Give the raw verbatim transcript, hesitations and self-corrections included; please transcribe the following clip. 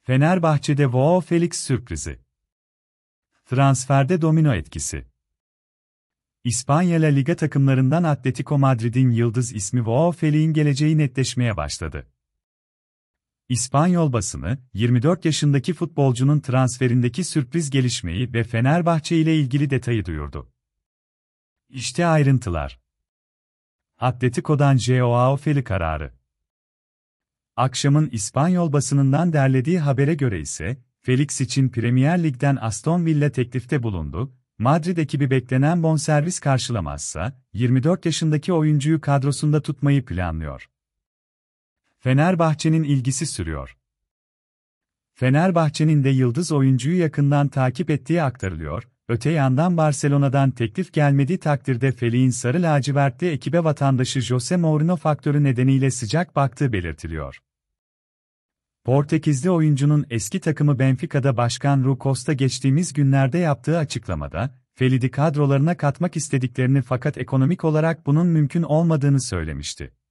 Fenerbahçe'de Joao Felix sürprizi. Transferde domino etkisi. İspanya La Liga takımlarından Atletico Madrid'in yıldız ismi Joao Felix'in geleceği netleşmeye başladı. İspanyol basını, yirmi dört yaşındaki futbolcunun transferindeki sürpriz gelişmeyi ve Fenerbahçe ile ilgili detayı duyurdu. İşte ayrıntılar. Atletico'dan Joao Felix kararı. Akşamın İspanyol basınından derlediği habere göre ise, Felix için Premier Lig'den Aston Villa teklifte bulundu, Madrid ekibi beklenen bonservis karşılamazsa, yirmi dört yaşındaki oyuncuyu kadrosunda tutmayı planlıyor. Fenerbahçe'nin ilgisi sürüyor. Fenerbahçe'nin de yıldız oyuncuyu yakından takip ettiği aktarılıyor, öte yandan Barcelona'dan teklif gelmediği takdirde Felix'in sarı lacivertli ekibe vatandaşı Jose Mourinho faktörü nedeniyle sıcak baktığı belirtiliyor. Portekizli oyuncunun eski takımı Benfica'da Başkan Rui Costa geçtiğimiz günlerde yaptığı açıklamada, Felix'i kadrolarına katmak istediklerini fakat ekonomik olarak bunun mümkün olmadığını söylemişti.